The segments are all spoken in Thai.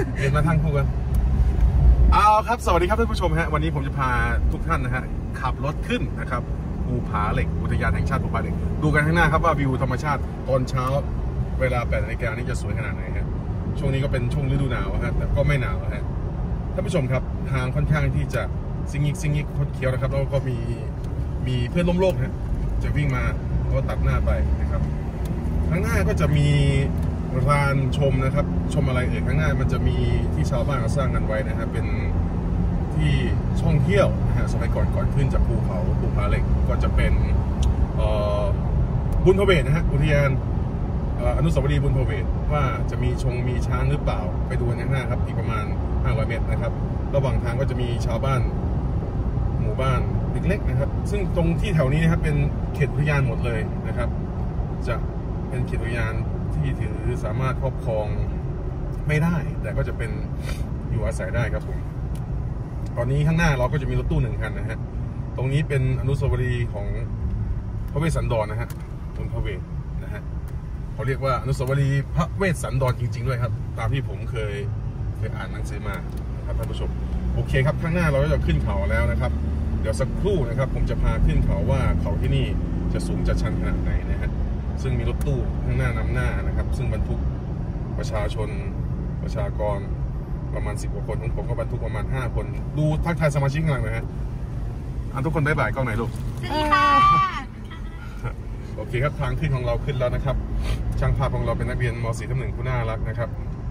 เห็นมาทางคู่กันเอาครับสวัสดีครับท่านผู้ชมฮะวันนี้ผมจะพาทุกท่านนะฮะขับรถขึ้นนะครับภูผาเหล็กอุทยานแห่งชาติภูผาเหล็กดูกันข้างหน้าครับว่าวิวธรรมชาติตอนเช้าเวลา 8 นาฬิกานี่จะสวยขนาดไหนฮะช่วงนี้ก็เป็นช่วงฤดูหนาวฮะแต่ก็ไม่หนาวฮะท่านผู้ชมครับทางค่อนข้างที่จะซิงงิกคดเคี้ยวนะครับแล้วก็มีเพื่อนร่วมโลกฮะจะวิ่งมาก็ตัดหน้าไปนะครับข้างหน้าก็จะมีลานชมนะครับชมอะไรข้างหน้ามันจะมีที่ชาวบ้านเขาสร้างกันไว้นะฮะเป็นที่ท่องเที่ยวนะฮะสมัยก่อนขึ้นจากภูเขาภูผาเหล็กก็จะเป็นบุญพเวทนะฮะอุทยานอนุสาวรีย์บุญพเวทว่าจะมีช้างหรือเปล่าไปดูกันข้างหน้าครับอีกประมาณ500 เมตรนะครับระหว่างทางก็จะมีชาวบ้านหมู่บ้านเล็กๆนะครับซึ่งตรงที่แถวนี้นะครับเป็นเขตอุทยานหมดเลยนะครับจะเป็นเขตอุทยานที่ถือสามารถครอบครองไม่ได้แต่ก็จะเป็นอยู่อาศัยได้ครับผมตอนนี้ข้างหน้าเราก็จะมีรถตู้1 คันนะฮะตรงนี้เป็นอนุสาวรีย์ของพระเวสสันดรนะฮะบนพระเวทนะฮะเขาเรียกว่าอนุสาวรีย์พระเวสสันดรจริงๆด้วยครับตามที่ผมเคยอ่านหนังสือมาครับท่านผู้ชมโอเคครับข้างหน้าเราก็จะขึ้นเขาแล้วนะครับเดี๋ยวสักครู่นะครับผมจะพาขึ้นเขาว่าเขาที่นี่จะสูงจะชันขนาดไหนนะฮะซึ่งมีรถตู้ข้างหน้านำหน้านะครับซึ่งบรรทุกประชาชนประชากรประมาณ10 กว่าคนของผมก็บรรทุกประมาณ5 คนดูทักทายสมาชิกข้างหลังนะฮะทุกคนบ๊ายบายกล้องไหนลูกสวัสดีค่ะโอเคครับทางขึ้นของเราขึ้นแล้วนะครับช่างภาพของเราเป็นนักเรียนม.4 ทับ 1ผู้น่ารักนะครับ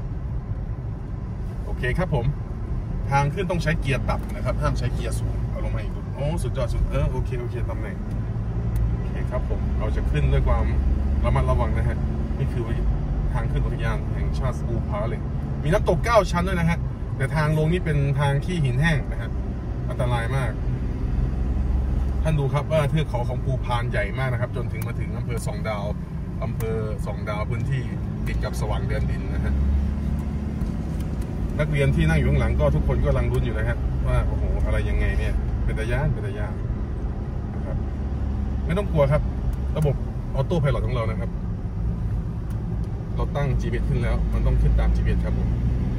โอเคครับผมทางขึ้นต้องใช้เกียร์ต่ำนะครับห้ามใช้เกียร์สูงเอาลงมาอีกโอ้สุดยอดสุดโอเคตำแหน่งโอเคครับผมเราจะขึ้นด้วยความระมัดระวังนะฮะนี่คือทางขึ้นอุทยานแห่งชาติภูผาเหล็กมีน้ำตก9 ชั้นด้วยนะฮะแต่ทางลงนี่เป็นทางขี้หินแห้งนะฮะอันตรายมากท่านดูครับว่าเทือกเขาของภูพานใหญ่มากนะครับจนถึงมาถึงอำเภอ2 ดาวพื้นที่ติดกับสว่างแดนดินนะฮะนักเรียนที่นั่งอยู่ข้างหลังก็ทุกคนก็กำลังลุ้นอยู่นะฮะว่าโอ้โหอะไรยังไงเนี่ยเป็นระยะนะครับไม่ต้องกลัวครับระบบออโต้ไพลอตของเรานะครับเราตั้ง GPS ขึ้นแล้วมันต้องขึ้นตาม GPS ครับผม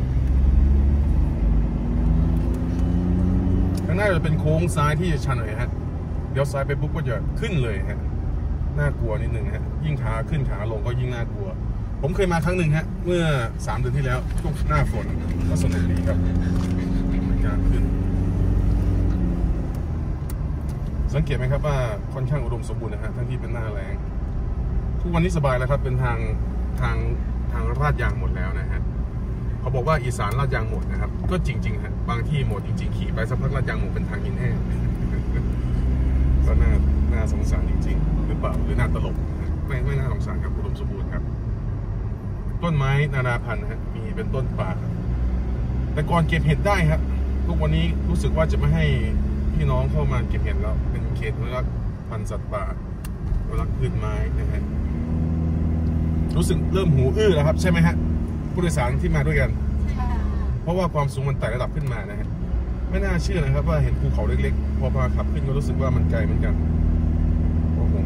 ข้างหน้าจะเป็นโค้งซ้ายที่จะชันหน่อยฮะเดี๋ยวซ้ายไปปุ๊บก็จะขึ้นเลยฮะน่ากลัวนิดนึงฮะยิ่งขาขึ้นขาลงก็ยิ่งน่ากลัวผมเคยมาครั้งหนึ่งฮะเมื่อ3 เดือนที่แล้วช่วงหน้าฝนก็สนุกดีครับในการขึ้นสังเกตไหมครับว่าค่อนข้างอุดมสมบูรณ์นะฮะทั้งที่เป็นหน้าแล้งทุกวันนี้สบายแล้วครับเป็นทางลาดยางหมดแล้วนะฮะเขาบอกว่าอีสานลาดยางหมดนะครับก็จริงๆฮะบางที่หมดจริงๆขี่ไปสักพักลาดยางหมดเป็นทางหินแห้งก็น่าสงสารจริงๆหรือเปล่าหรือน่าตลกไม่น่าสงสารครับอุดมสมบูรณ์ครับต้นไม้นานาพันธุ์ฮะมีเป็นต้นป่าแต่ก่อนเก็บเห็ดได้ครับทุกวันนี้รู้สึกว่าจะไม่ให้พี่น้องเข้ามาเก็บเห็ดแล้วเป็นเขตอนุรักษ์พันธุ์สัตว์ป่าอนุรักษ์พืชไม้นะฮะรู้สึกเริ่มหูอื้อแล้วครับใช่ไหมฮะผู้โดยสารที่มาด้วยกันเพราะว่าความสูงมันไต่ระดับขึ้นมานะฮะไม่น่าเชื่อนะครับว่าเห็นภูเขาเล็กๆพอพาขับขึ้นก็รู้สึกว่ามันไกลเหมือนกันโอ้โห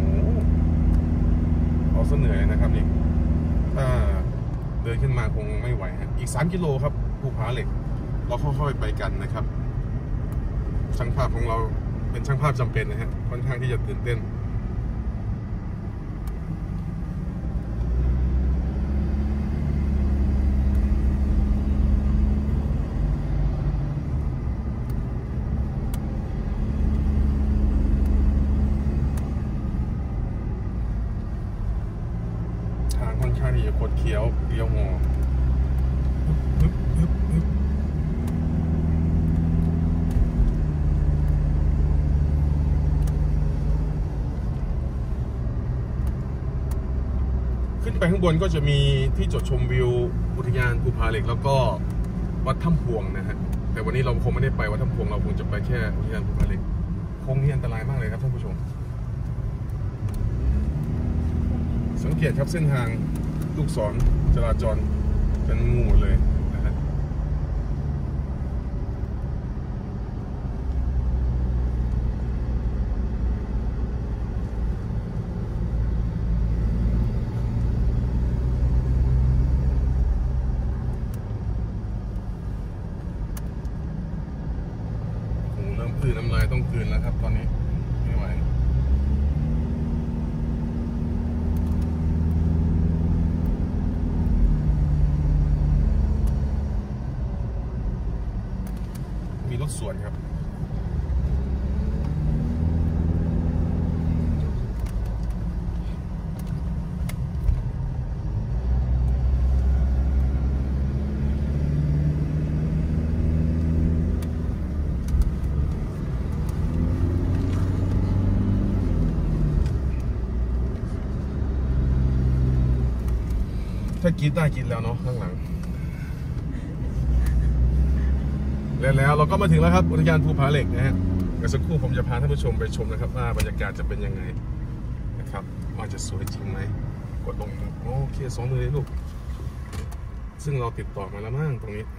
เอาซะเหนื่อยนะครับนี่ถ้าเดินขึ้นมาคงไม่ไหวฮะอีก3 กิโลครับภูผาเหล็กเราค่อยๆไปกันนะครับช่างภาพของเราเป็นช่างภาพจำเป็นนะฮะค่อนข้างที่จะตื่นเต้นค่อนข้างที่จะคดเคี้ยวเลี้ยวงอขึ้นไปข้างบนก็จะมีที่จุดชมวิวอุทยานภูผาเหล็กแล้วก็วัดถ้ำพวงนะฮะแต่วันนี้เราคงไม่ได้ไปวัดถ้ำพวงเราคงจะไปแค่อุทยานภูผาเหล็กโค้งนี้อันตรายมากเลยครับท่านผู้ชมสังเกตครับเส้นทางลูกศรจราจรเป็นงูหมดเลยนะฮะ คคือน้ำลายต้องคืนแล้วครับตอนนี้ไม่ไหวมีรถสวนครับถ้ากินได้กินแล้วเนาะข้างหลังแล้วเราก็มาถึงแล้วครับอุทยานภูผาเหล็กนะฮะเดี๋ยวสักครู่ผมจะพาท่านผู้ชมไปชมนะครับว่าบรรยากาศจะเป็นยังไงนะครับว่าจะสวยจริงไหมกดลงโอเค2 มือเลยลูกซึ่งเราติดต่อมาแล้วมั้งตรงนี้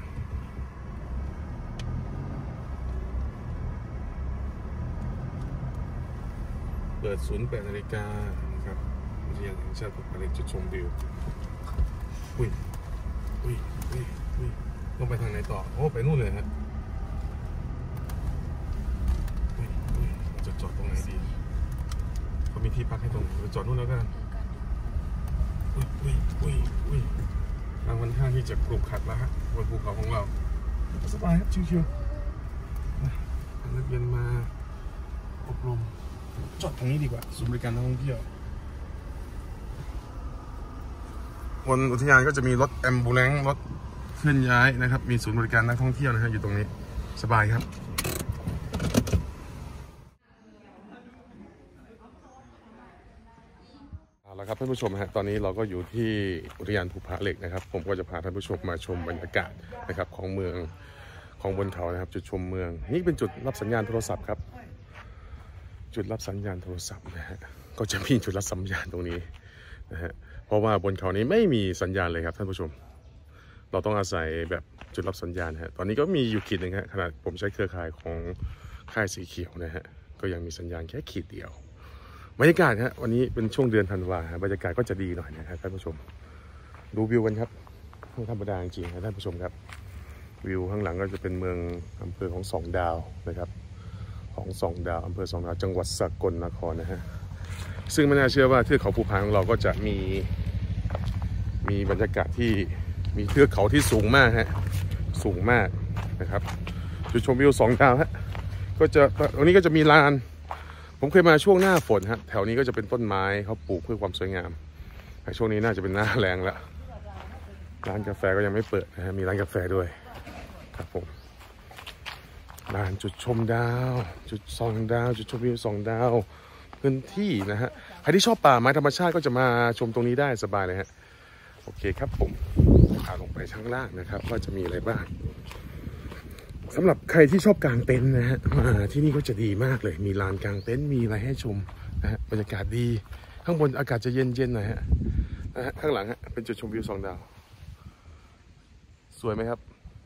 เปิด 08 นาฬิกานะครับอุทยานแห่งชาติภูผาเหล็กจุดชมวิวอุ้ยต้องไปทางไหนต่อโอ้ไปนู่นเลยฮะจอดตรงไหนดีเขามีที่พักให้ตรงจอดนู่นแล้วกันทางวันข้างที่จะกรุบขัดแล้วฮะบนภูเขาของเราสบายครับชิวๆนักเรียนมาอบรมจอดตรงนี้ดีกว่าศูนย์บริการนักท่องเที่ยวบนอุทยานก็จะมีรถแอมบูเลนซ์รถเคลื่อนย้ายนะครับมีศูนย์บริการนักท่องเที่ยวนะฮะอยู่ตรงนี้สบายครับเอาละครับท่านผู้ชมฮะตอนนี้เราก็อยู่ที่อุทยานภูผาเหล็กนะครับผมก็จะพาท่านผู้ชมมาชมบรรยากาศนะครับของเมืองของบนเขานะครับจุดชมเมืองนี่เป็นจุดรับสัญญาณโทรศัพท์ครับจุดรับสัญญาณโทรศัพท์นะฮะก็จะมีจุดรับสัญญาณตรงนี้นะฮะเพราะว่าบนเขานี้ไม่มีสัญญาณเลยครับท่านผู้ชมเราต้องอาศัยแบบจุดรับสัญญาณฮะตอนนี้ก็มีอยู่ขีดหนึ่งฮะขนาดผมใช้เครือข่ายของค่ายสีเขียวนะฮะก็ยังมีสัญญาณแค่ขีดเดียวบรรยากาศฮะวันนี้เป็นช่วงเดือนธันวาบรรยากาศก็จะดีหน่อยนะครับท่านผู้ชมดูวิวกันครับไม่ธรรมดาจริงๆนะท่านผู้ชมครับวิวข้างหลังก็จะเป็นเมืองอำเภอของ2 ดาวนะครับของ2 ดาวอำเภอ2 ดาวจังหวัดสกลนครนะฮะซึ่งไม่น่าเชื่อว่าเทือกเขาภูผาของเราก็จะมีบรรยากาศที่มีเทือกเขาที่สูงมากฮะสูงมากนะครับจุดชมวิว2 ดาวฮะก็จะตรงนี้ก็จะมีลานผมเคยมาช่วงหน้าฝนฮะแถวนี้ก็จะเป็นต้นไม้เขาปลูกเพื่อความสวยงามแต่ช่วงนี้น่าจะเป็นหน้าแรงแล้วร้านกาแฟก็ยังไม่เปิดนะฮะมีร้านกาแฟด้วยครับผมลานจุดชมดาวจุด2 ดาวจุดชมวิว2 ดาวพื้นที่นะฮะใครที่ชอบป่าไม้ธรรมชาติก็จะมาชมตรงนี้ได้สบายเลยฮะโอเคครับผมพาลงไปข้างล่างนะครับว่าจะมีอะไรบ้างสำหรับใครที่ชอบกางเต็นท์นะฮะมาที่นี่ก็จะดีมากเลยมีลานกางเต็นท์มีอะไรให้ชมนะฮะบรรยากาศดีข้างบนอากาศจะเย็นๆหน่อยฮะข้างหลังฮะเป็นจุดชมวิว2 ดาวสวยไหมครับ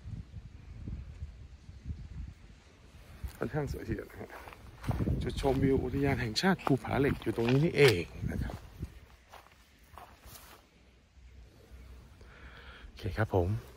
ค่อนข้างสวยทีเดียวนะฮะจุดชมวิวอุทยานแห่งชาติภูผาเหล็กอยู่ตรงนี้นี่เองนะครับโอเคครับผม